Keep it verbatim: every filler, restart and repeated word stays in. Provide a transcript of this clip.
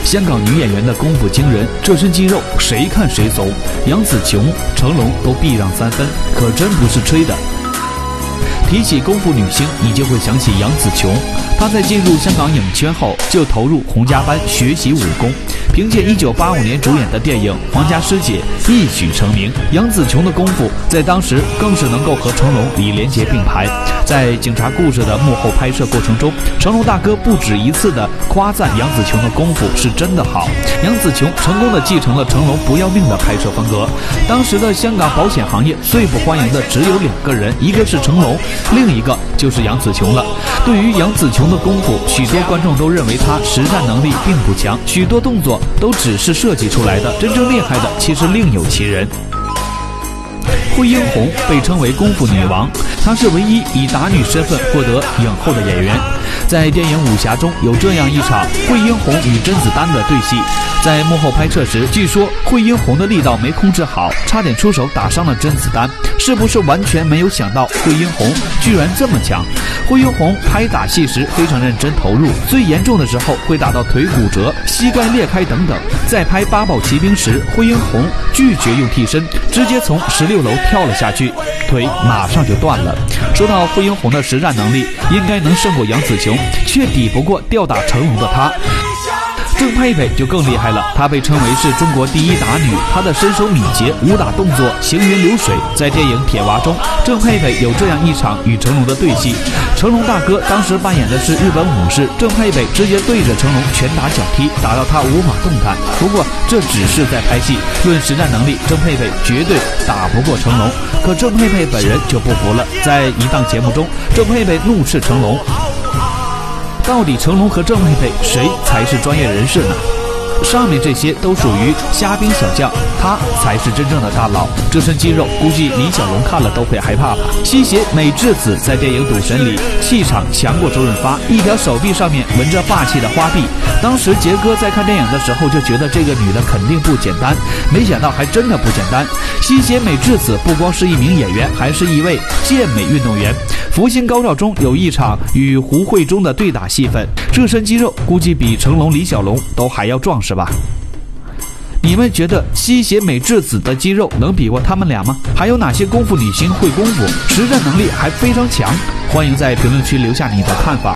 香港女演员的功夫惊人，这身肌肉谁看谁怂，杨紫琼、成龙都避让三分，可真不是吹的。提起功夫女星，你就会想起杨紫琼。她在进入香港影圈后，就投入洪家班学习武功，凭借一九八五年主演的电影《皇家师姐》一举成名。杨紫琼的功夫在当时更是能够和成龙、李连杰并排。在《警察故事》的幕后拍摄过程中，成龙大哥不止一次的夸赞杨紫琼的功夫是真的好。杨紫琼成功的继承了成龙不要命的拍摄风格。当时的香港保险行业最不欢迎的只有两个人，一个是成龙，另一个就是杨紫琼了。对于杨紫琼的功夫，许多观众都认为她实战能力并不强，许多动作都只是设计出来的，真正厉害的其实另有其人。惠英红被称为功夫女王，她是唯一以打女身份获得影后的演员。在电影武侠中有这样一场惠英红与甄子丹的对戏，在幕后拍摄时，据说惠英红的力道没控制好，差点出手打伤了甄子丹。是不是完全没有想到惠英红居然这么强？惠英红拍打戏时非常认真投入，最严重的时候会打到腿骨折、膝盖裂开等等。在拍八宝奇兵时，惠英红拒绝用替身，直接从十六楼跳了下去，腿马上就断了。说到惠英红的实战能力，应该能胜过杨紫琼，却抵不过吊打成龙的她。郑佩佩就更厉害了，她被称为是中国第一打女，她的身手敏捷，武打动作行云流水。在电影《铁娃》中，郑佩佩有这样一场与成龙的对戏，成龙大哥当时扮演的是日本武士，郑佩佩直接对着成龙拳打脚踢，打到他无法动弹。不过这只是在拍戏，论实战能力，郑佩佩绝对打不过成龙。可郑佩佩本人就不服了，在一档节目中，郑佩佩怒斥成龙，到底成龙和郑佩佩谁才是专业人士呢？上面这些都属于虾兵小将，他才是真正的大佬。这身肌肉，估计李小龙看了都会害怕吧。西胁美智子在电影《赌神》里气场强过周润发，一条手臂上面纹着霸气的花臂。当时杰哥在看电影的时候就觉得这个女的肯定不简单，没想到还真的不简单。西胁美智子不光是一名演员，还是一位健美运动员。福星高照中有一场与胡慧中的对打戏份，这身肌肉估计比成龙、李小龙都还要壮实吧。你们觉得西胁美智子的肌肉能比过他们俩吗？还有哪些功夫女星会功夫，实战能力还非常强？欢迎在评论区留下你的看法。